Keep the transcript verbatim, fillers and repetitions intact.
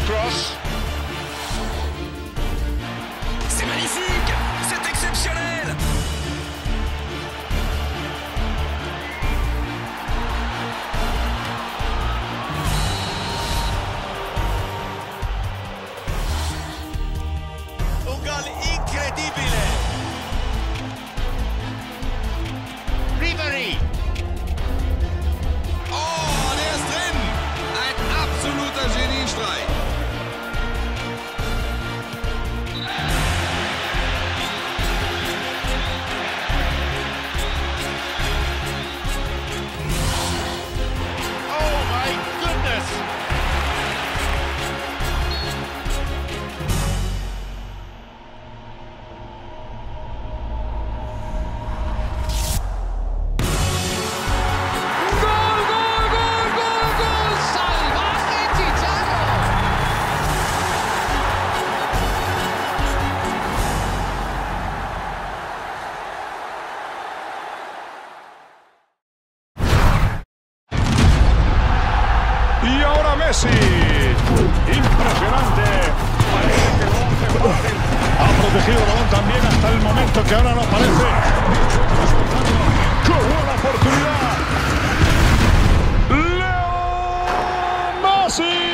Cross. C'est magnifique! C'est exceptionnel! Un gol incredibile! Ribery. Oh, der ist drin! Ein absoluter Geniestreich! Oh my goodness. ¡Gol, gol, gol, gol, gol! ¡Salvaje Chicharro! Y ahora Messi. Impresionante. Parece que lo hace fácil. Ha protegido el balón también hasta el momento que ahora no parece. ¡Qué buena oportunidad! ¡Leo Messi!